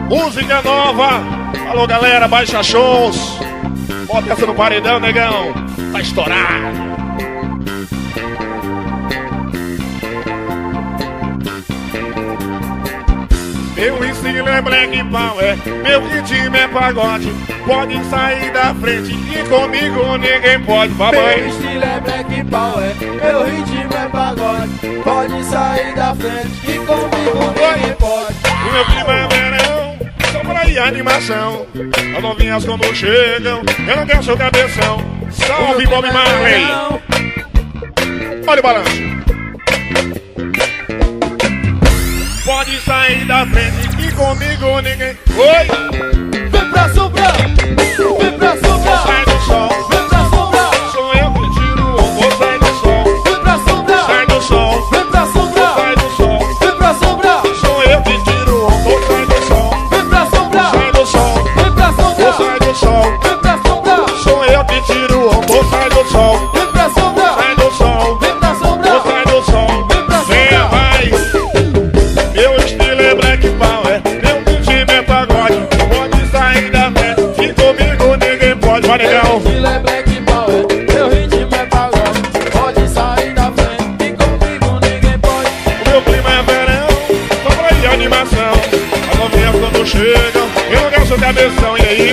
Música nova. Alô, galera, baixa shows. Bota essa no paredão, negão. Tá estourado. Meu estilo é Black Power, meu ritmo é pagode. Pode sair da frente e comigo ninguém pode, papai. Meu estilo é Black Power, meu ritmo é pagode. Pode sair da frente e comigo ninguém pode. O meu clima é verão, só pra ir animação. As novinhas quando chegam, eu não quero seu cabeção. Salve Bob Marley. Olha o balanço. Pode sair da frente e comigo ninguém. Oi! Vem pra sombra, vem pra sombra. Sai do sol, vem pra sombra. Sou eu que tiro o ombro, sai do sol. Vem pra sombra, Sai do sol, vem pra sombra. sai do sol. Vem pra sombra, Sou eu que tiro o ombro, sai do sol. vem pra sombra. Sai do sol, Vem pra sombra, sai do sol. vem pra sombra. Sou eu que tiro o ombro, sai do sol. Vem pra sombra, Sai do sol, vem pra sombra. sai do sol. Vem pra Venha, sombra. vai. Meu estilo é Black Power, meu ritmo é pagode. Pode sair da frente e comigo ninguém pode. Vai, Meu negão. estilo é Black Power, meu ritmo é pagode. Pode sair da frente e comigo ninguém pode. O meu clima é verão, só pra ir animação. As novinhas quando chegam, eu não quero seu cabeção. E aí?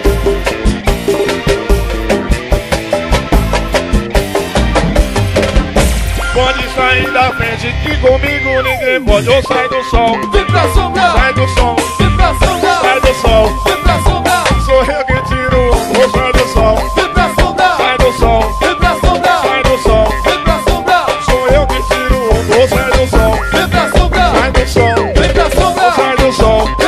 Pode sair da frente que comigo ninguém pode. Ou sai do sol, Vem pra sombra, sai do sol, vem pra sombra. sai do sol. Vem pra sombra, Sou eu que tiro o ombro, sai do sol, vem pra sombra. sai do sol, Vem pra sombra, sai do sol. vem pra sombra. Sou eu que tiro o ombro, sai do sol, Vem pra sombra, sai do sol, vem pra sombra. sai do sol.